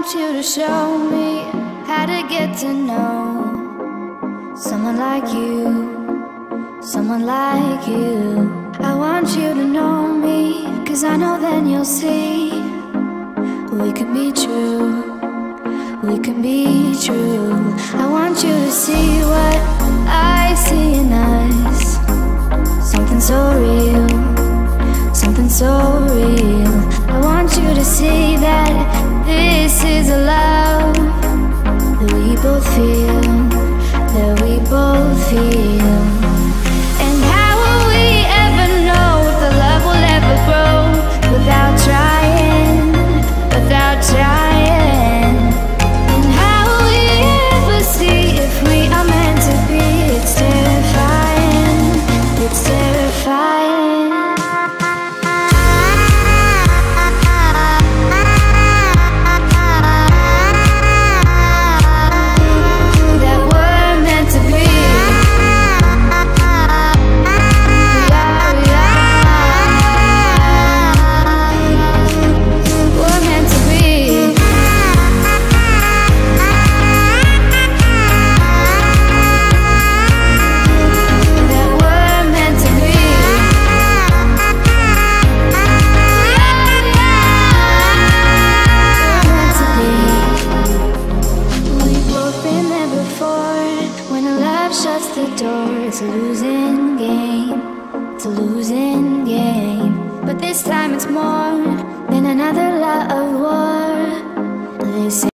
want you to show me how to get to know someone like you, someone like you. I want you to know me, 'cause I know then you'll see we could be true, we can be true. I want you to see what I see in us, something so real, something so real. I want you to see that this is a love that we both feel, that we both feel. And how will we ever know if the love will ever grow without trying, without trying? And how will we ever see if we are meant to be? It's terrifying, it's terrifying. Shuts the door, it's a losing game, it's a losing game. But this time it's more than another love war. This